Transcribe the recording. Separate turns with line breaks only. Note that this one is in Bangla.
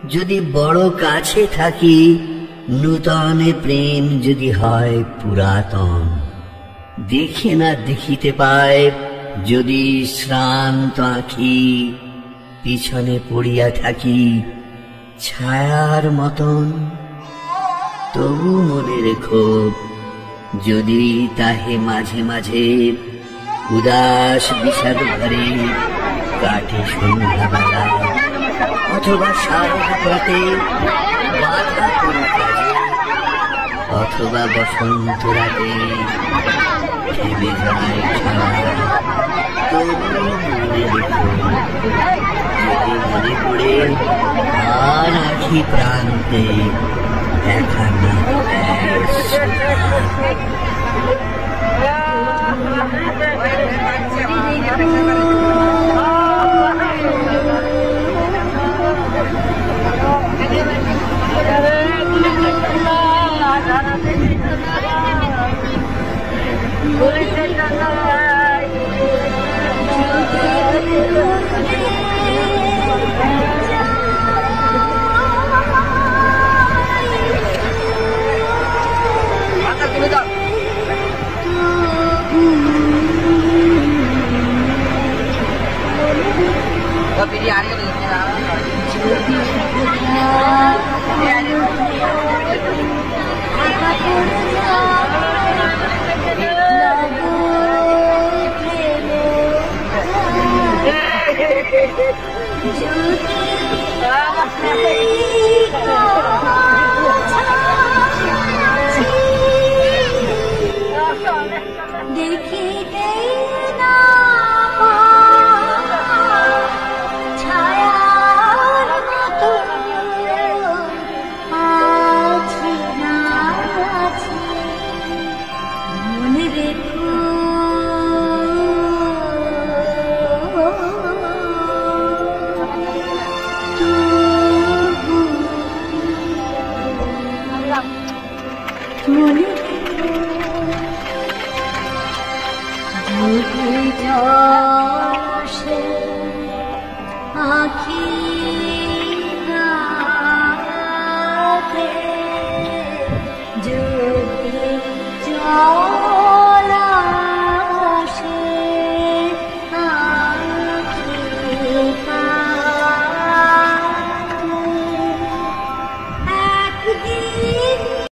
যদি বড় কাছে থাকি, নূতনে প্রেম যদি হয় পুরাতন, দেখে না দেখিতে পায় যদি শ্রান্ত আঁখি, পিছনে পড়িয়া থাকি ছায়ার মতন। তবু মনে রেখো, যদি তাহে মাঝে মাঝে উদাস বিষাদ ভরে কাটে সন্ধ্যাবেলা, অথবা সারদাতে বাধা কোনো কাজে, অথবা বসন্ত রাতে থেমে যায় খেলা, তবু মনে রেখো, যদি মনে পড়ে আর আখি প্রান্তে দেখা না
Oh